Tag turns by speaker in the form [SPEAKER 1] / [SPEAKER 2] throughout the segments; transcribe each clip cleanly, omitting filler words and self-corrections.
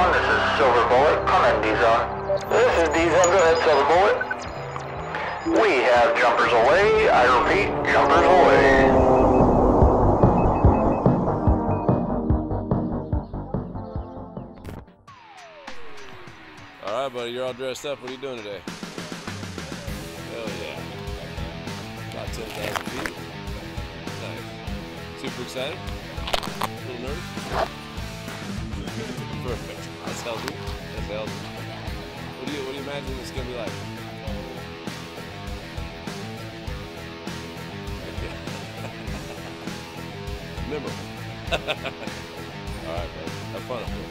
[SPEAKER 1] D-Zone. This is Silver Bullet. Come in, D-Zone. This is D-Zone. Go ahead, Silver Bullet. We have jumpers away. I repeat, jumpers away.
[SPEAKER 2] All right, buddy, you're all dressed up. What are you doing today? Hell yeah. About 10,000 feet. Nice. Super excited? A little nervous? Perfect. That's healthy. That's healthy. What do you imagine it's going to be like? Remember. All right, buddy. Have fun up there.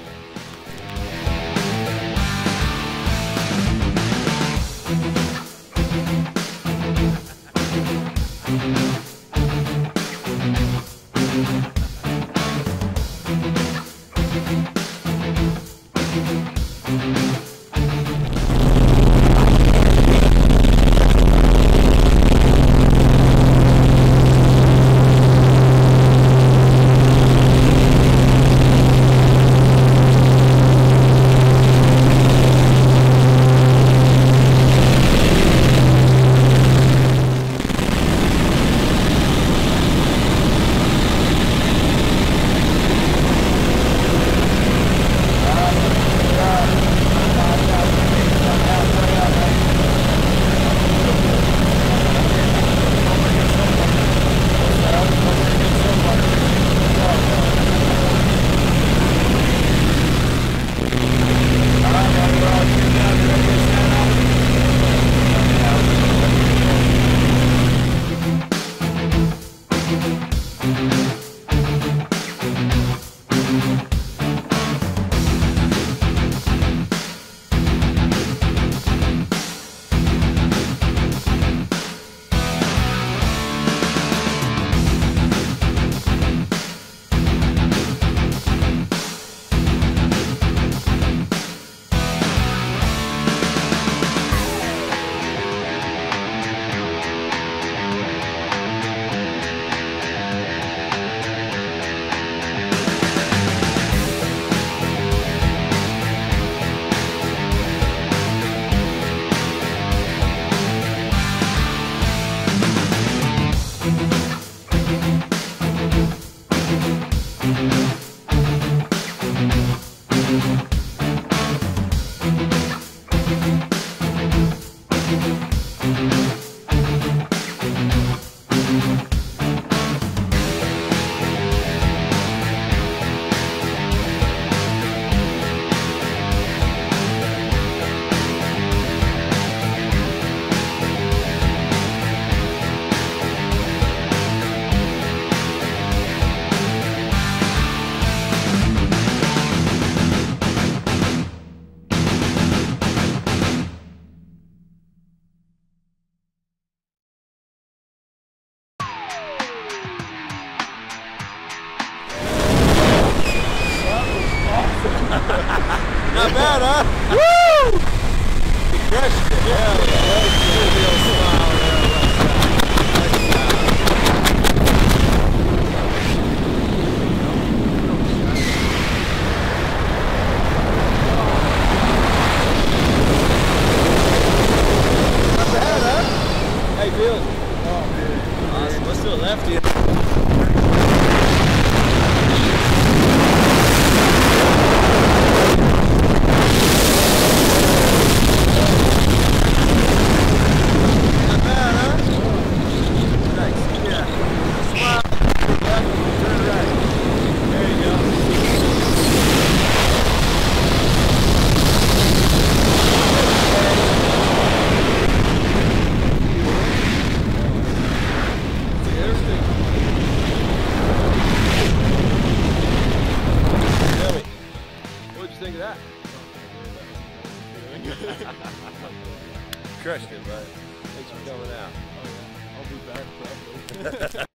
[SPEAKER 3] Not bad, huh? Woo! You crushed it. Yeah, Not bad, huh? How you feeling? Oh, man. Awesome. Let's do a lefty. Crushed it, bud. Thanks for coming out.
[SPEAKER 4] Oh, yeah. I'll be back probably.